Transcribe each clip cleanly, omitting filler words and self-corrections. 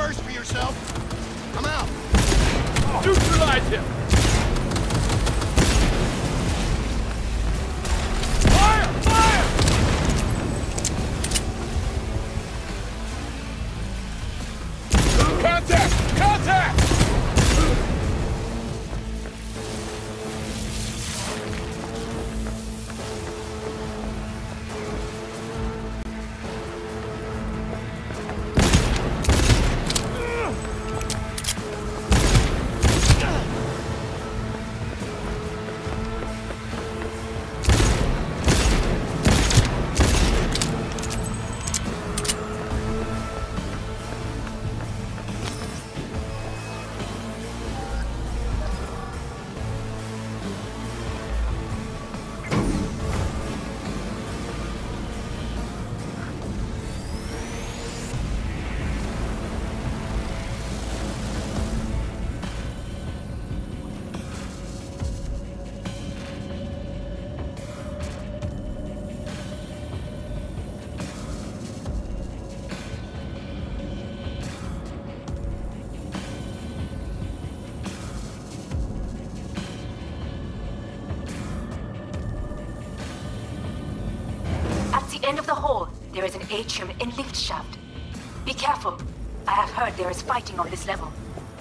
worse for yourself. I'm out. Neutralize him! Fire! Fire! Contact! Contact! End of the hall, there is an atrium and lift shaft. Be careful. I have heard there is fighting on this level.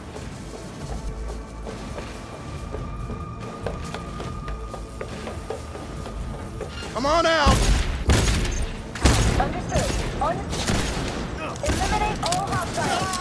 Come on out! Understood. Eliminate all hostiles.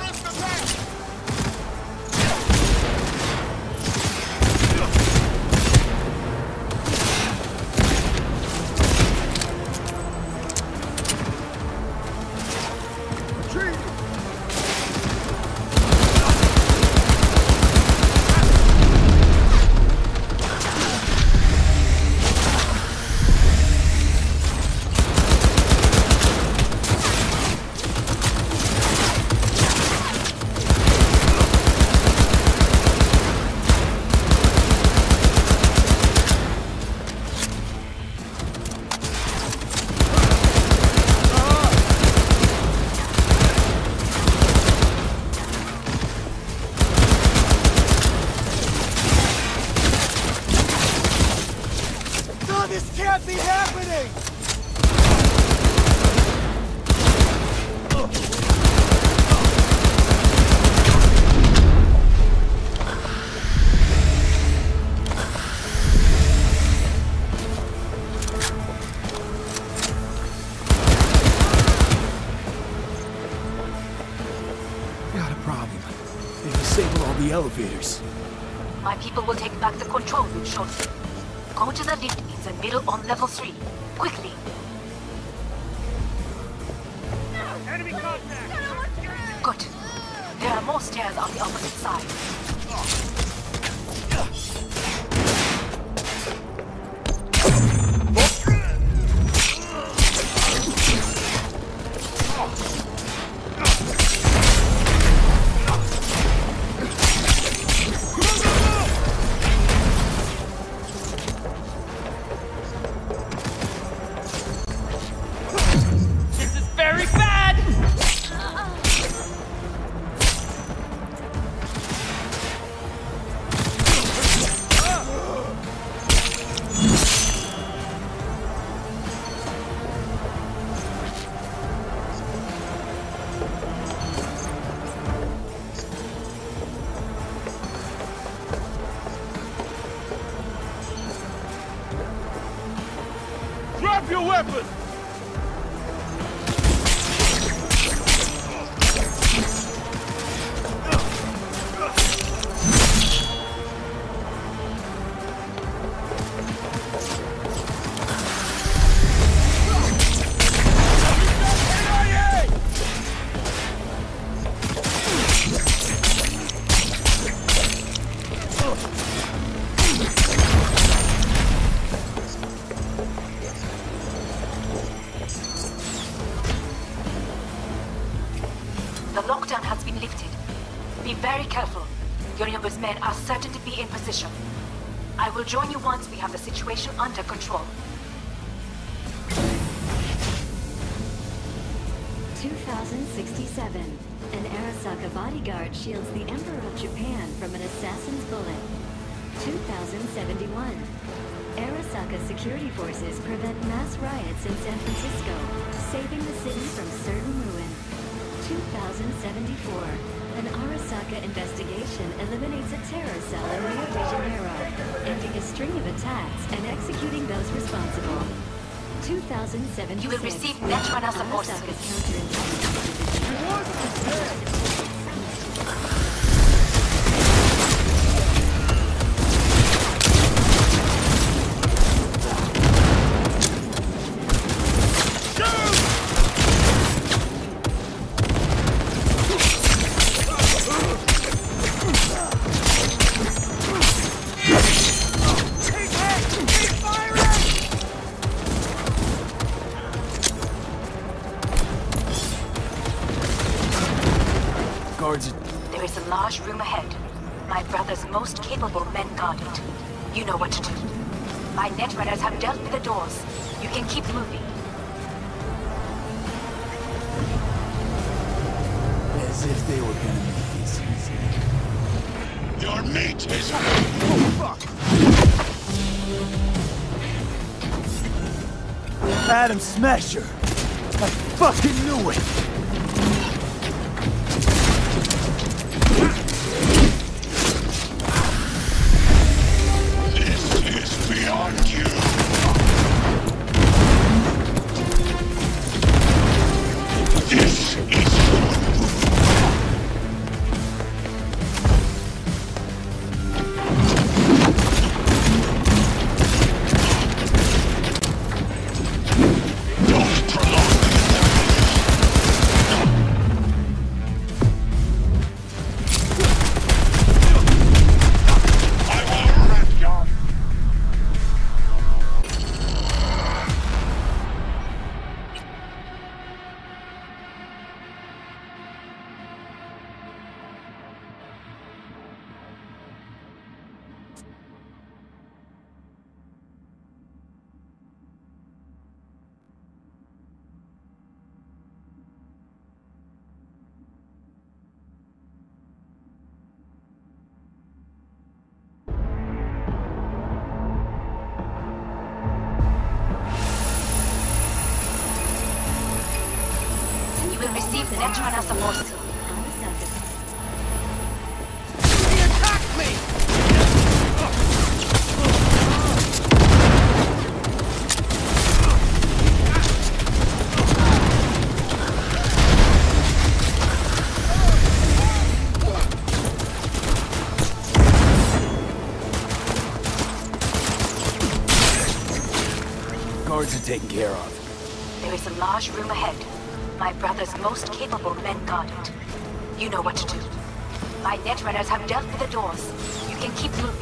Elevators. My people will take back the control room shortly. Go to the lift in the middle on level 3. Quickly. Enemy contact! Good. There are more stairs on the opposite side. Drop your weapon! Men are certain to be in position. I will join you once we have the situation under control. To 2067. An Arasaka bodyguard shields the Emperor of Japan from an assassin's bullet. 2071. Arasaka security forces prevent mass riots in San Francisco, saving the city from certain ruin. 2074. An Arasaka investigation eliminates a terror cell in Rio de Janeiro, ending a string of attacks and executing those responsible. 2076. You will receive Netrunner support. Arasaka's counterintelligence division. There is a large room ahead. My brother's most capable men guard it. You know what to do. My netrunners have dealt with the doors. You can keep moving. As if they were gonna make this easy. Your meat is... Oh, fuck! Adam Smasher! I fucking knew it! Beyond you. This is don't prolong I will wreck your... You will receive Netrunner support soon. He attacked me! Guards are taken care of. There is a large room ahead. My brother's most capable men guard it. You know what to do. My netrunners have dealt with the doors. You can keep moving.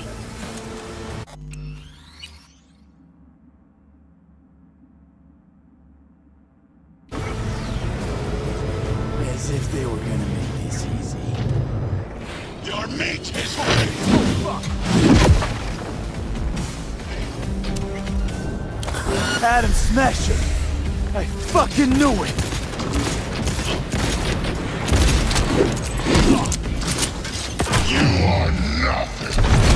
As if they were gonna make this easy. Your meat is ready! Adam Smasher! I fucking knew it! You are nothing!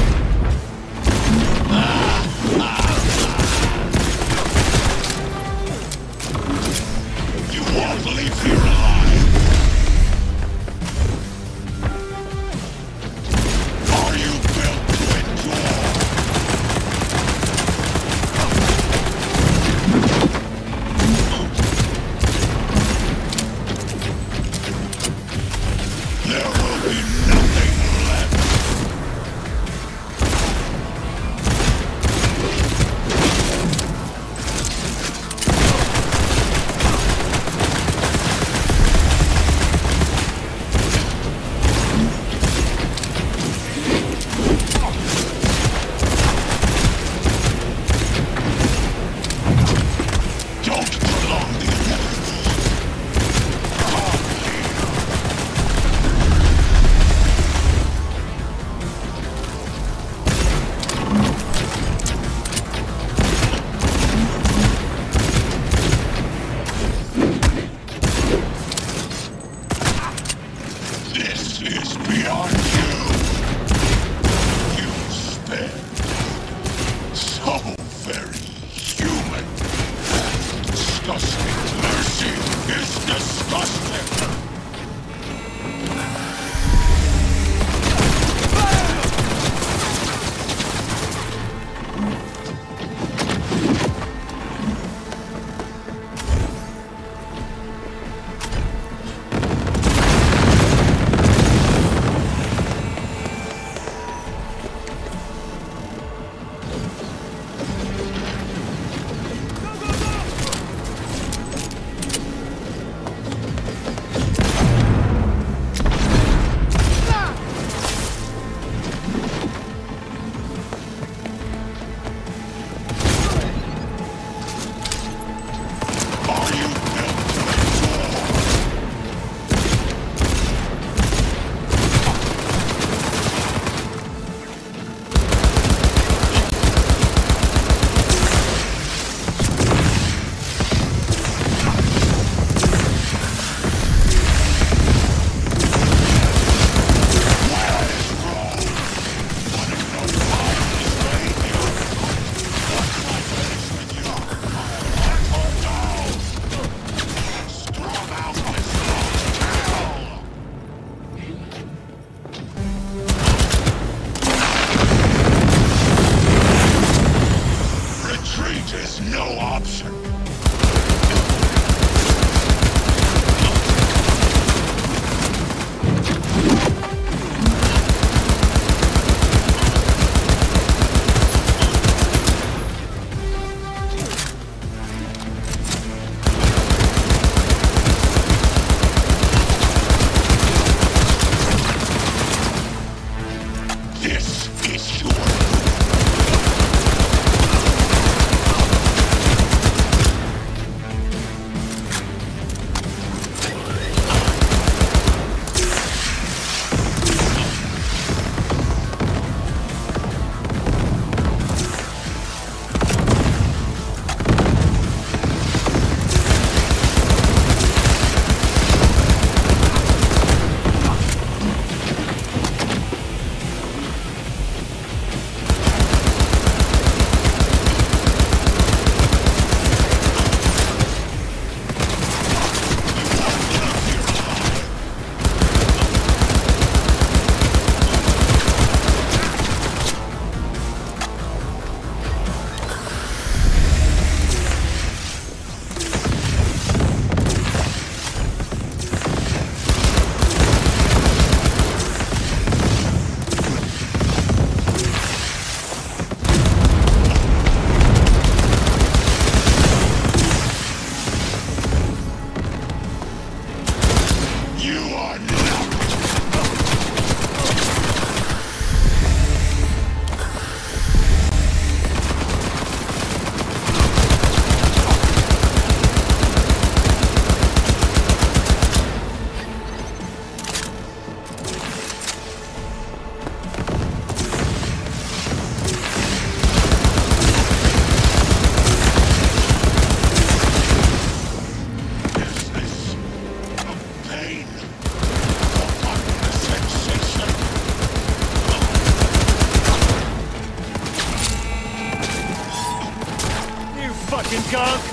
You won't leave here alive! Are you built to endure? fucking gunk!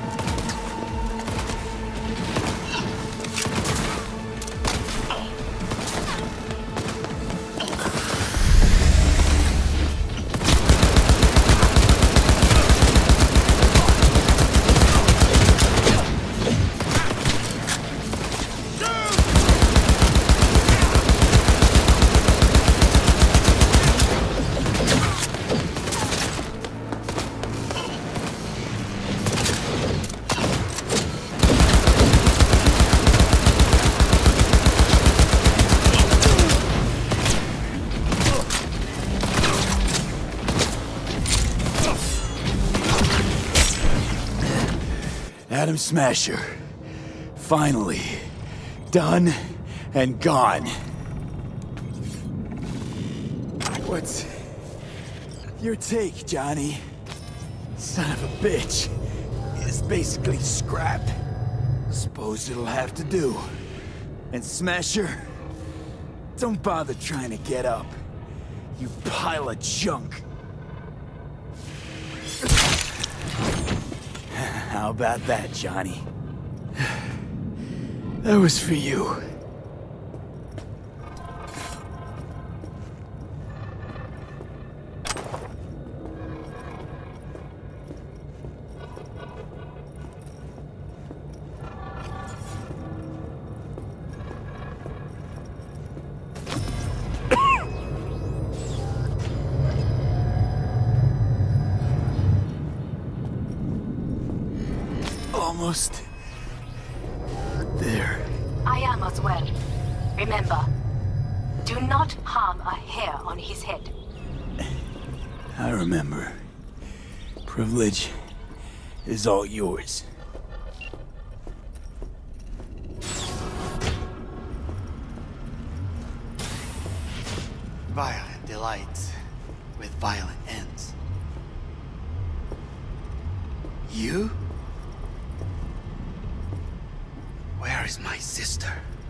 Atom Smasher. Finally. Done and gone. What's your take, Johnny? Son of a bitch. It's basically scrap. Suppose it'll have to do. And Smasher, don't bother trying to get up. You pile of junk. How about that, Johnny? That was for you. Almost there. I am as well. Remember, do not harm a hair on his head. I remember. Privilege is all yours. Violent delights with violent ends. You? Where is my sister?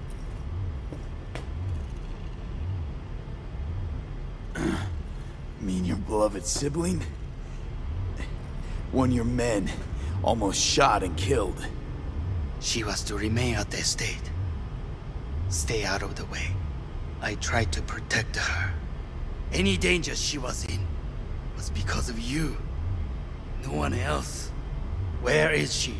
Mean your beloved sibling? One your men almost shot and killed. She was to remain at the estate. Stay out of the way. I tried to protect her. Any danger she was in was because of you. No one else. Where is she?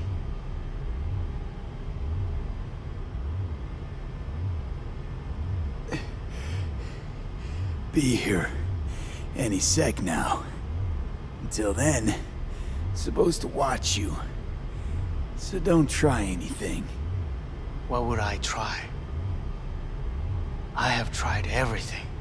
Be here any sec now. Until then, supposed to watch you. So don't try anything. What would I try? I have tried everything.